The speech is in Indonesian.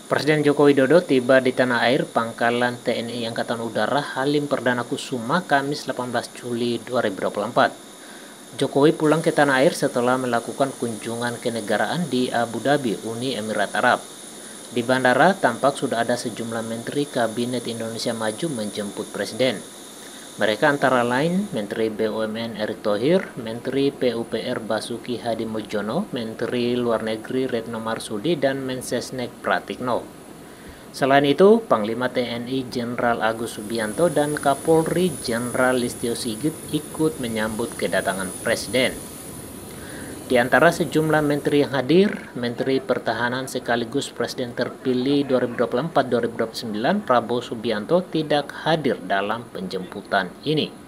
Presiden Joko Widodo tiba di tanah air Pangkalan TNI Angkatan Udara Halim Perdana Kusuma Kamis 18 Juli 2024. Jokowi pulang ke tanah air setelah melakukan kunjungan kenegaraan di Abu Dhabi, Uni Emirat Arab. Di bandara tampak sudah ada sejumlah menteri Kabinet Indonesia Maju menjemput Presiden. Mereka antara lain Menteri BUMN Erick Thohir, Menteri PUPR Basuki Hadimuljono, Menteri Luar Negeri Retno Marsudi, dan Mensesnek Pratikno. Selain itu, Panglima TNI Jenderal Agus Subianto dan Kapolri Jenderal Listio Sigit ikut menyambut kedatangan Presiden. Di antara sejumlah menteri yang hadir, Menteri Pertahanan sekaligus Presiden terpilih 2024-2029 Prabowo Subianto tidak hadir dalam penjemputan ini.